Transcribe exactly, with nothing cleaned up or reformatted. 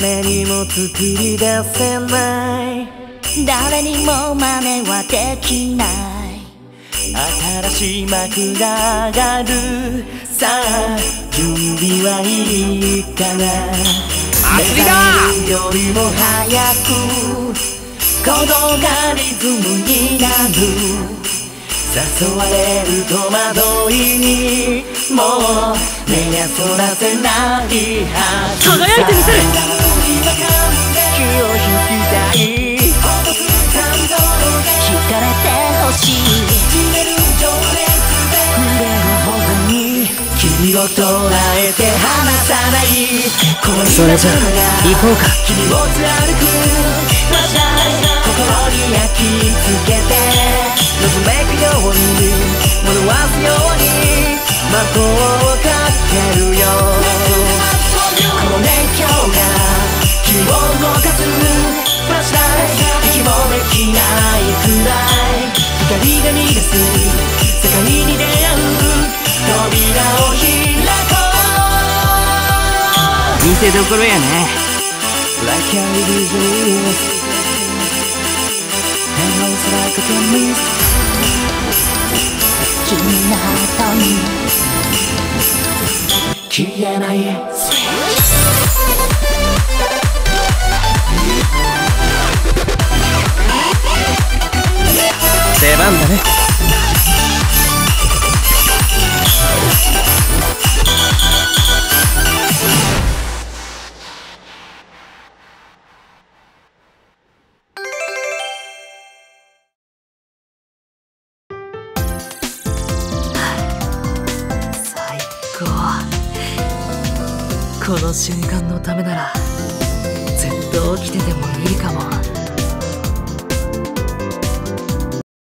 誰にも作り出せない、誰にも真似はできない、新しい幕が上がる。さあ準備はいいかな。祭りだよりも早く鼓動がリズムになる。誘われる戸惑いにもう目やそらせないはず。輝いてみせる。気を引きたい、惹かれてほしい、濡れるほどに君を捉えて離さない。それじゃ行こうか。君を貫く心に焼き付けてうめくように惑わすように魔法をかけるよ。この熱狂が君を動かすフラッシュライト、息もできないくらい光が逃がす世界に出会う扉を開こう。見せどころやね。 Like a vision Hands like a promise 君の後に消えない出番だね。この瞬間のためならずっと起きててもいいかも。